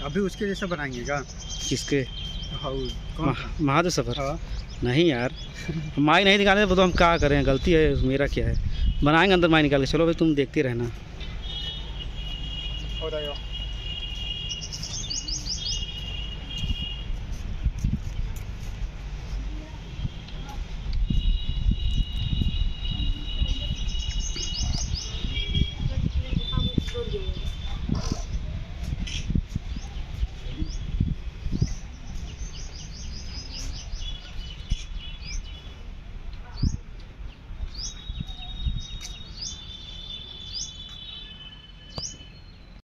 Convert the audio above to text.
अभी उसके जैसा बनाएंगे क्या? किसके? हाँ, कौन? महादेव सफर? हाँ। नहीं यार, माई नहीं निकाले तो हम क्या करें, गलती है मेरा, क्या है। बनाएंगे अंदर माई निकाल के। चलो भाई तुम देखते रहना। हो जाएगा।